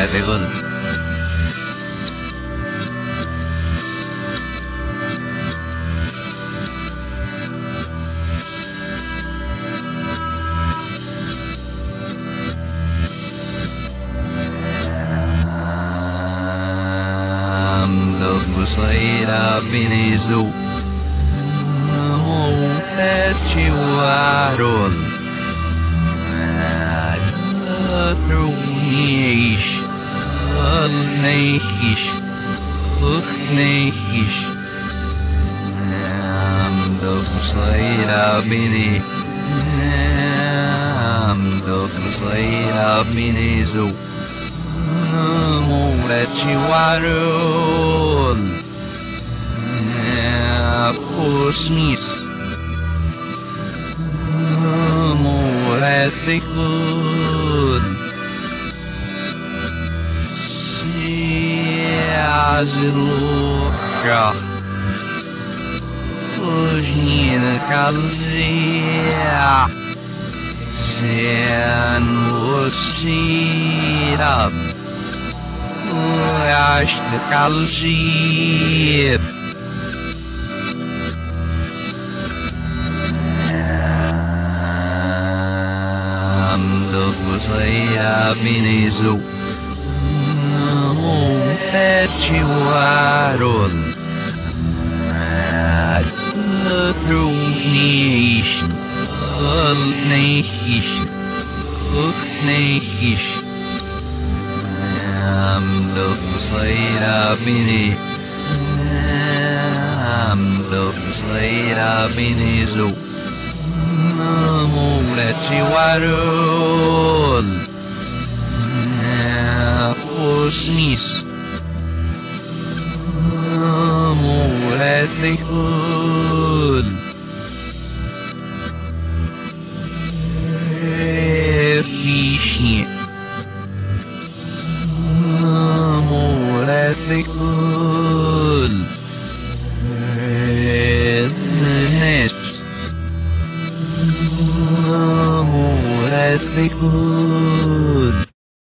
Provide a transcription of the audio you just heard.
level. Saíra Benizu Petiwaron Trunish Alneish Uchneish Saíra Beni Saíra Benizu Petiwaron Kosmis Morethikud Siazilukra Ujnina Kalzia Sianusirab Uyashta Kalzif Saíra Benizu Petiwaron Trunish Alneish Uchneish Saíra Beni Saíra Benizu Petiwaron Kosmis Morethikud Fishni